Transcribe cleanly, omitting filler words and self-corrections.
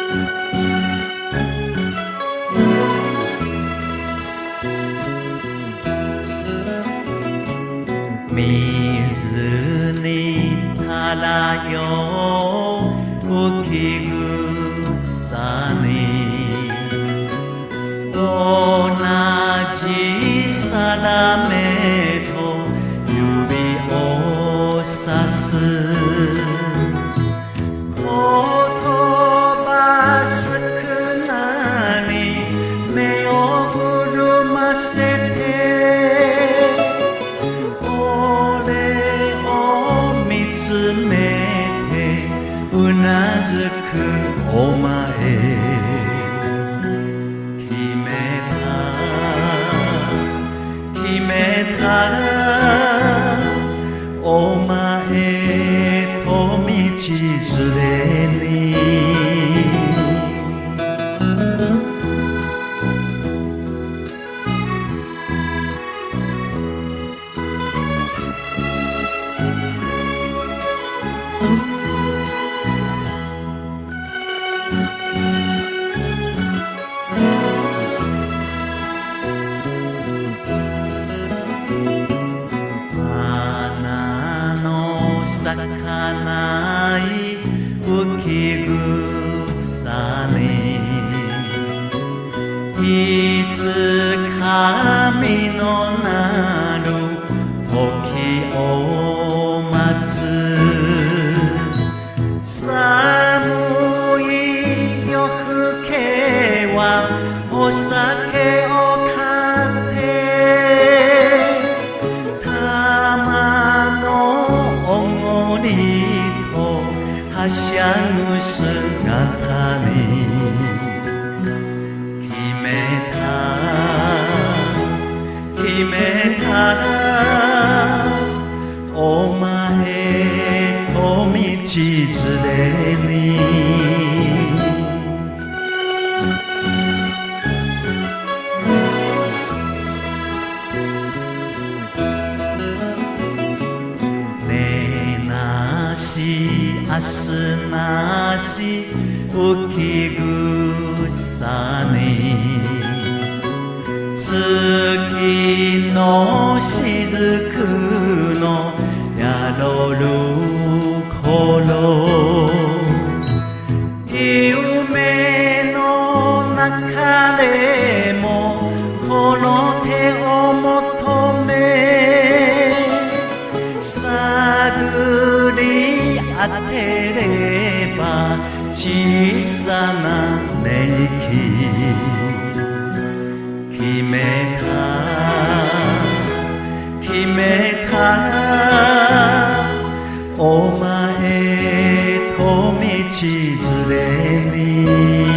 水に漂う浮き草に同じ定めと指をさす言葉少なに目を潤ませて俺を見つめてうなずくお前決めたらお前と道連れに咲かない浮き草にいつ神のなる時を待つ寒い夜更けはお酒を買って玉のおごりとはしゃぐ姿に決めたらお前と道連れに明日なし浮き草に月の雫のやろる頃夢の中でもこの手を求め探り当てれば小さな寝息決めたらお前と道連れに